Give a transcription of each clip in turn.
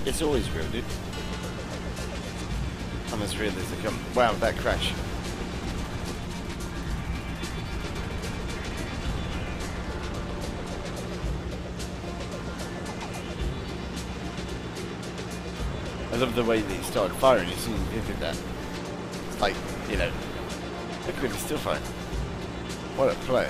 It's always real, dude. I'm as real as they come. Wow, that crash. I love the way that he started firing as soon as he did that. It's like, you know, look at he's still firing. What a player.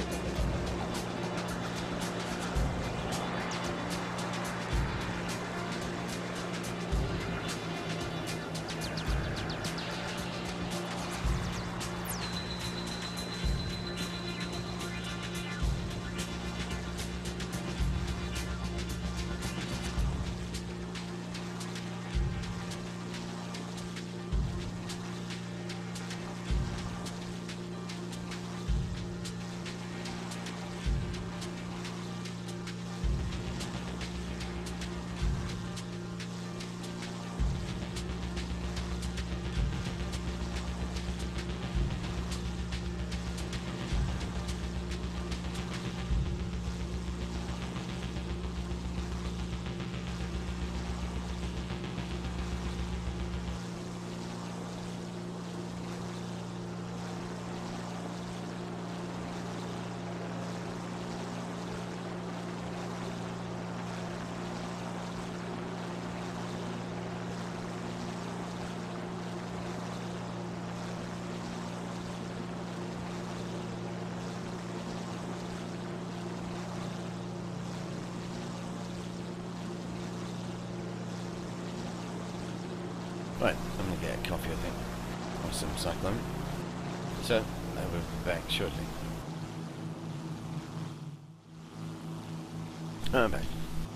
Right, I'm gonna get a coffee, I think, or some cyclone. So, I will be back shortly. I'm back.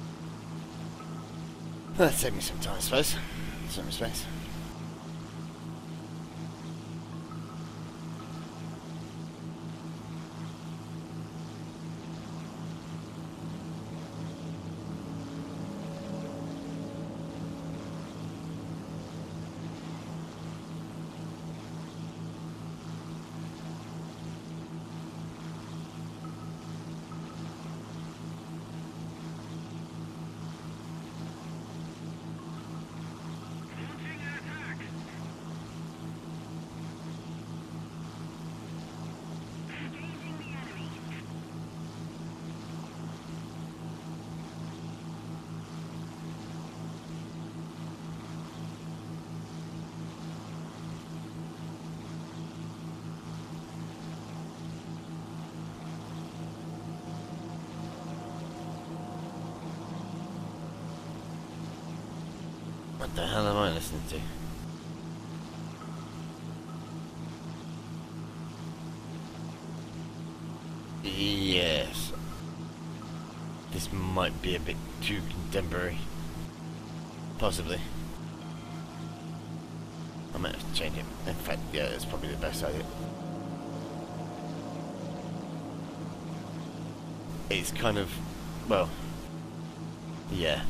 That saved me some time, I suppose. Some space. What the hell am I listening to? Yes. This might be a bit too contemporary. Possibly. I might have to change it. In fact, yeah, that's probably the best idea. It's kind of, well, yeah.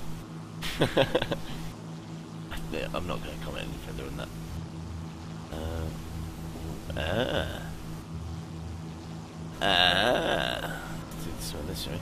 I'm not going to comment any further on that. Let's do this one this way.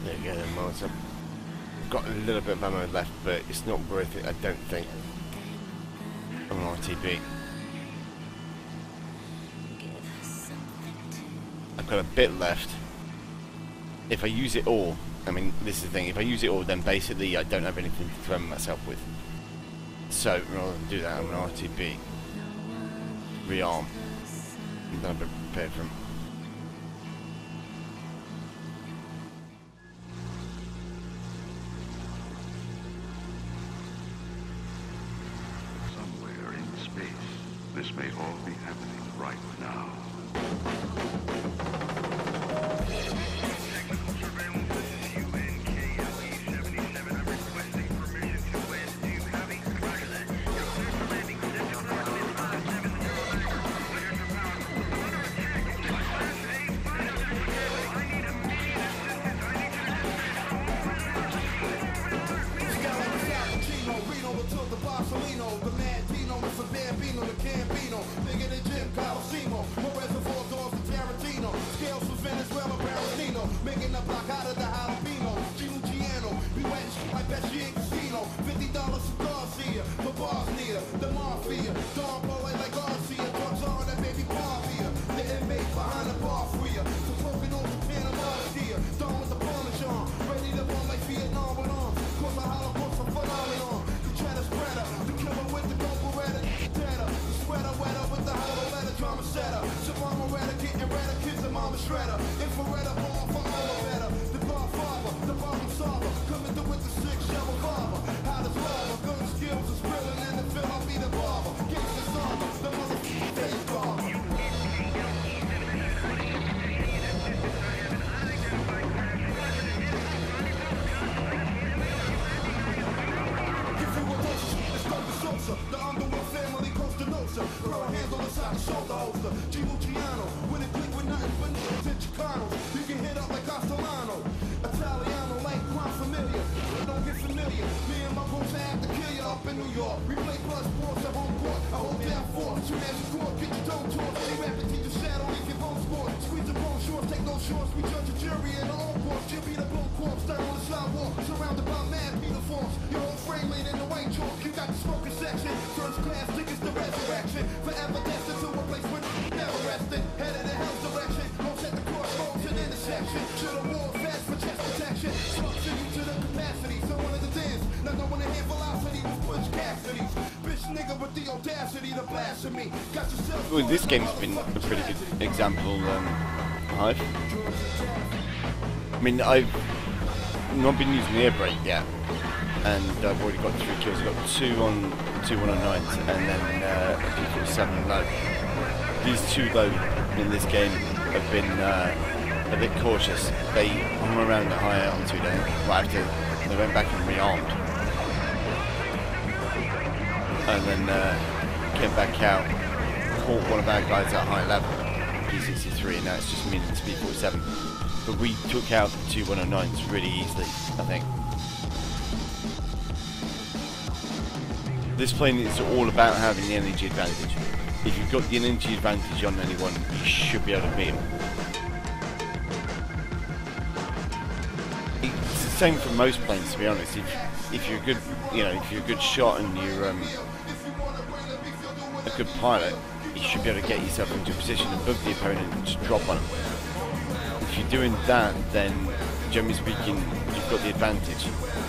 There you go then, Miles. I've got a little bit of ammo left, but it's not worth it, I don't think. I'm an RTB. I've got a bit left. If I use it all, I mean, this is the thing, if I use it all, then basically I don't have anything to threaten myself with. So, rather than do that, I'm an RTB. Rearm. And then I've been prepared for him. Somewhere in space, this may all be happening right now. Well, this game's been a pretty good example, Hive. I mean, I've not been using the air brake yet, and I've already got 3 kills. I've got 2 on 109s, and then a P-37 low. These 2 low in this game have been a bit cautious. They hung around at high altitude, right after they went back and rearmed, and then came back out. Caught one of our guys at high level, P-63, and now it's just me and the P-47. But we took out the 2 109s really easily, I think. This plane is all about having the energy advantage. If you've got the energy advantage on anyone, you should be able to beat them. It's the same for most planes, to be honest. If you're a good, if you're a good shot and you're a good pilot, you should be able to get yourself into a position above the opponent and just drop on them. If you're doing that, then generally speaking, you've got the advantage.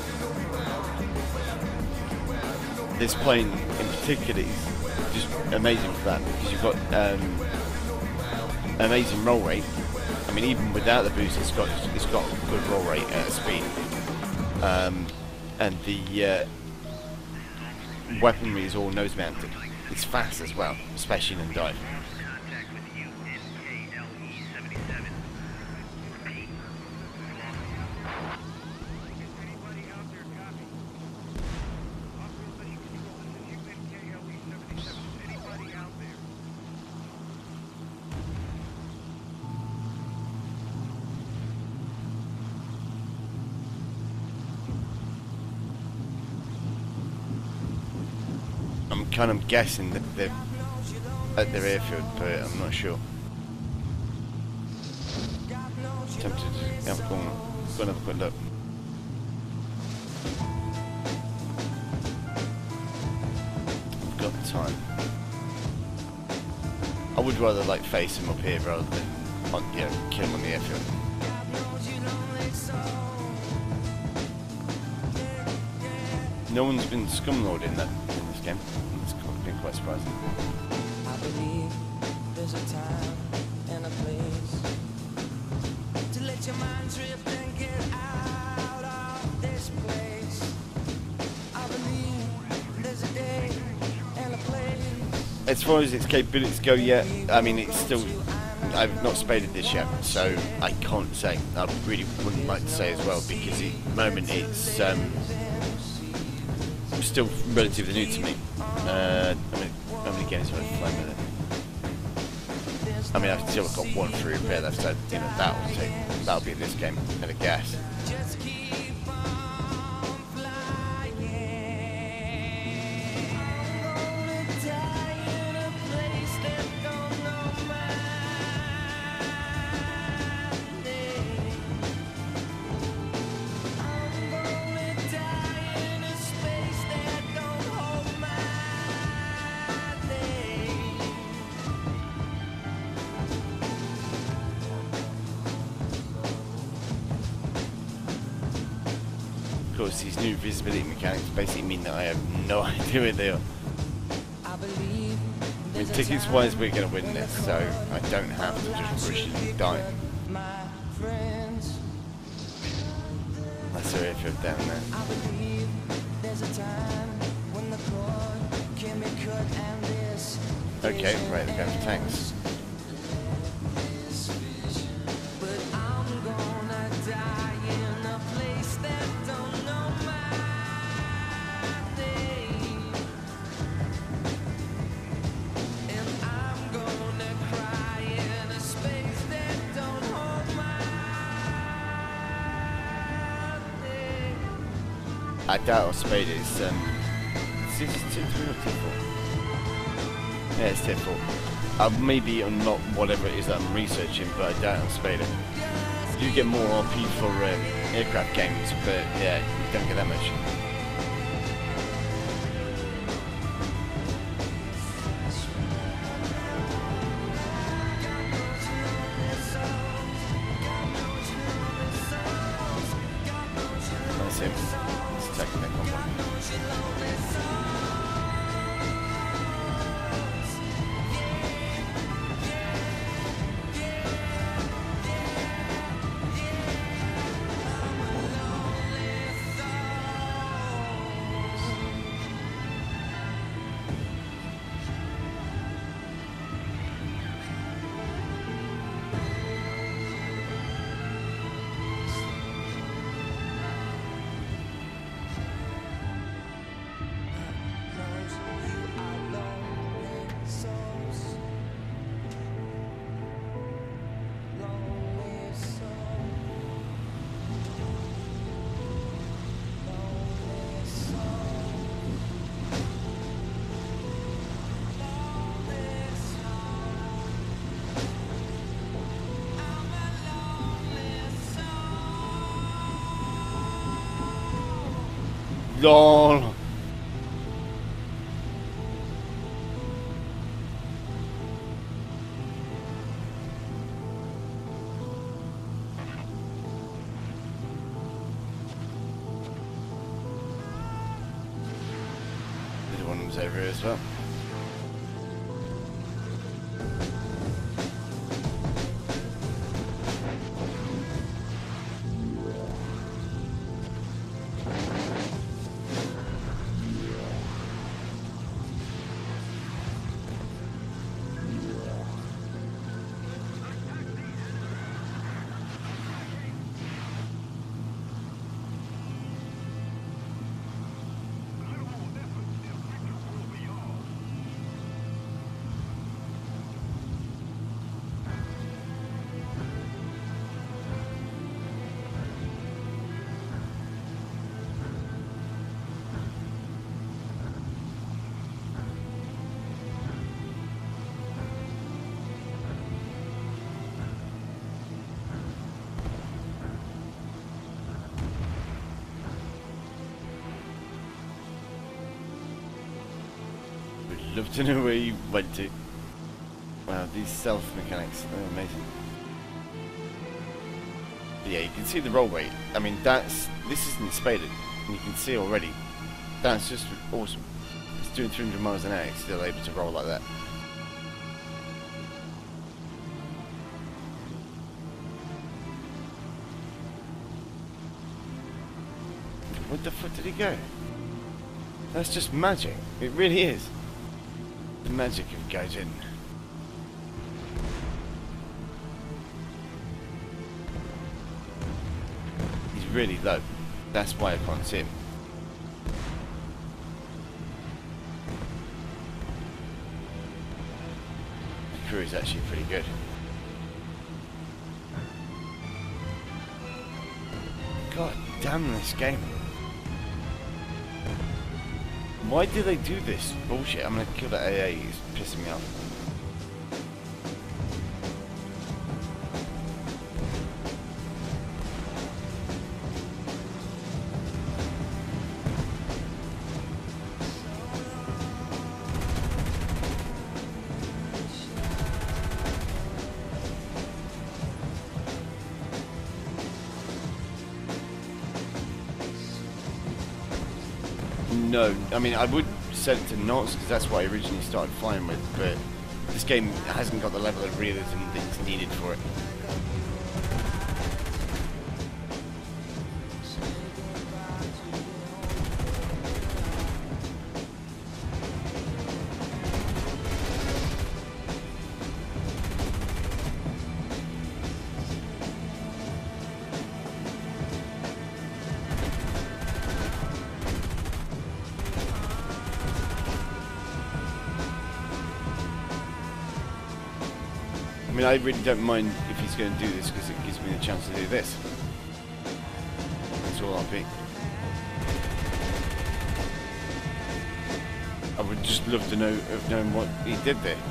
This plane in particular is just amazing for that, because you've got amazing roll rate. I mean, even without the boost, it's got good roll rate at speed, and the weaponry is all nose mounted. It's fast as well, especially in dive. I'm kind of guessing that they're at their airfield, but I'm not sure. Tempted to have gone. Go and have a quick look. I've got the time. I would rather like face him up here rather than on, you know, kill him on the airfield. No one's been scumlord in this game. It's been quite surprising. I believe there's a time and a place to let your mind drift and get out of this place. I believe there's a day and a place. As far as its capabilities go, yeah, I mean, it's still, I've not spaded this yet, so I can't say. I really wouldn't like to say as well, because at the moment it's still relatively new to me. I mean, how many games have I played with it? I mean, I've still got one free repair left, so you know that'll be this game, at a guess. Just keep on flying. I'm gonna die in a place that don't know my name. I'm gonna die in a space that don't hold my name. Of course, these new visibility mechanics basically mean that I have no idea where they are. I believe I mean, tickets-wise, we're going to win this, so I don't have to just rush it and die. my friends. That's the airfield down there. I believe there's a time when the cord can be cut and this. Okay, right, we're going for tanks. But I'm gonna die in a place that don't know my name. And I'm gonna cry in a space that don't hold my name. I doubt I'll spade it. It's is it tier 3 or tier 4? Yeah, it's tier 4. Maybe unlock whatever it is that I'm researching, but I doubt I'll spade it. You do get more RP for aircraft games, but yeah, you don't get that much. That's him. He's attacking that combat. LOL. The one was over here as well. Love to know where you went to. Wow, these stealth mechanics, they're amazing. But yeah, you can see the roll rate. I mean, this isn't spaded, and you can see already. That's just awesome. It's doing 300 miles an hour, it's still able to roll like that. Where the fuck did he go? That's just magic. It really is. The magic of Gaijin. He's really low. That's why I can't see him. The crew is actually pretty good. God damn this game. Why do they do this bullshit? I'm gonna kill that AA, it's pissing me off. No, I mean I would set it to knots because that's what I originally started flying with, but this game hasn't got the level of realism that's needed for it. I mean, I really don't mind if he's going to do this because it gives me the chance to do this. That's all I'll be. I would just love to know of knowing what he did there.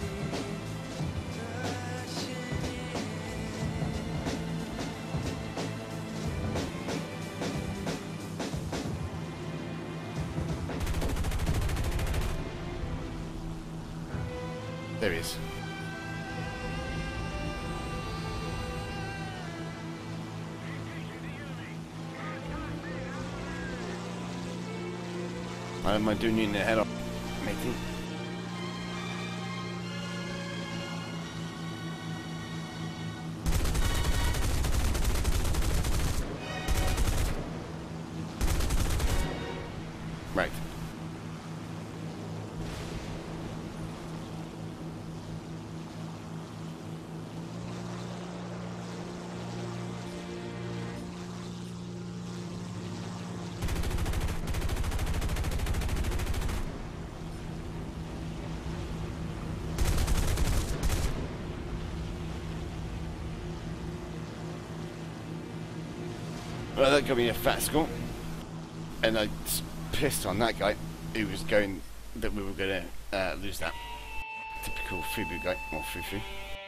There he is. I don't mind doing you in the head off, matey. Right. Well, that got me a fat score, and I was pissed on that guy who was going that we were going to lose that. Typical FuFu guy, or FuFu.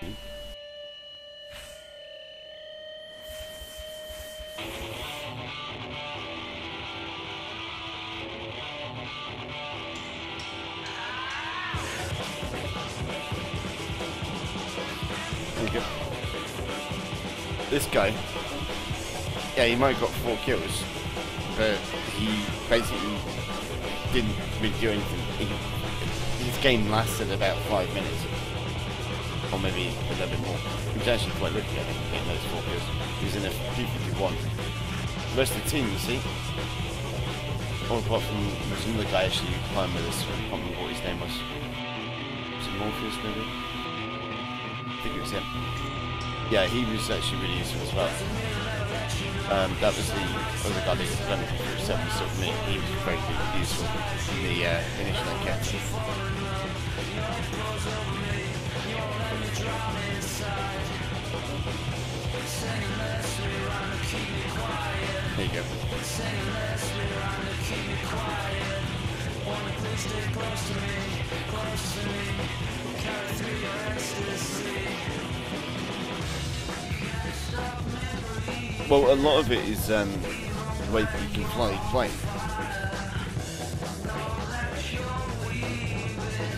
There you go. This guy. Yeah, he might have got 4 kills, but he basically didn't really do anything. His game lasted about 5 minutes, or maybe a little bit more. He was actually quite lucky, I think, getting those 4 kills. He was in a P-38. The rest of the team, you see, all apart from some other guy actually playing with us. I can't remember what his name was. Was it Morpheus, maybe? I think it was him. Yeah, he was actually really useful as well. That was the other guy that was running through 7 sub me. He was very good, useful in the initial encounter. There you go. Well, a lot of it is the way that you can fly plane.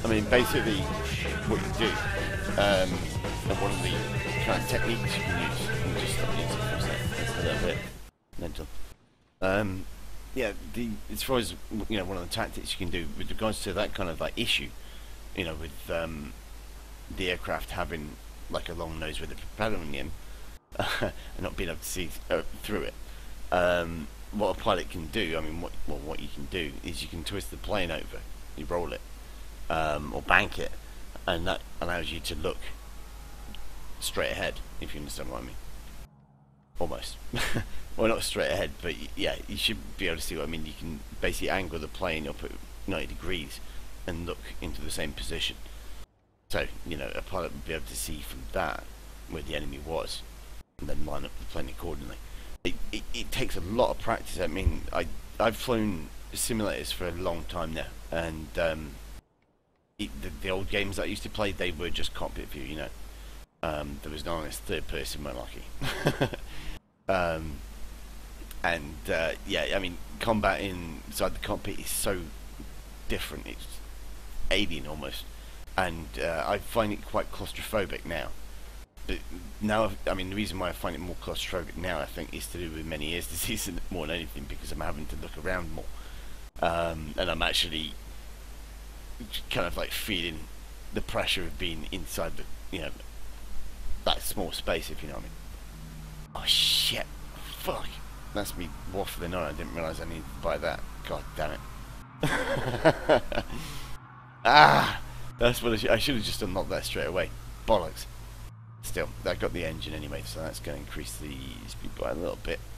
I mean, basically, what you do, and one of the kind of techniques you can use, and just stop using it for a sec, a little bit mental. Yeah, as far as, you know, one of the tactics you can do with regards to that kind of like issue, you know, with the aircraft having like a long nose with a propeller in the end, and not being able to see through it. What a pilot can do, I mean, what you can do is you can twist the plane over, you roll it, or bank it, and that allows you to look straight ahead, if you understand what I mean. Almost. Well, not straight ahead, but yeah, you should be able to see what I mean. You can basically angle the plane up at 90 degrees and look into the same position. So, you know, a pilot would be able to see from that where the enemy was, and then line up the plane accordingly. It takes a lot of practice. I mean, I've flown simulators for a long time now, and the old games that I used to play, they were just cockpit view, you know. There was no honest third person malarkey. Yeah, I mean, combat inside the cockpit is so different. It's alien almost, and I find it quite claustrophobic now. But now, I mean, the reason why I find it more claustrophobic now, I think, is to do with many ears disease more than anything, because I'm having to look around more, and I'm actually kind of like feeling the pressure of being inside the, you know, that small space, if you know what I mean. Oh shit! Fuck! That's me waffling on. I didn't realise I needed to buy that. God damn it! Ah! That's what I should have just unlocked that straight away. Bollocks! Still, I got the engine anyway, so that's going to increase the speed by a little bit.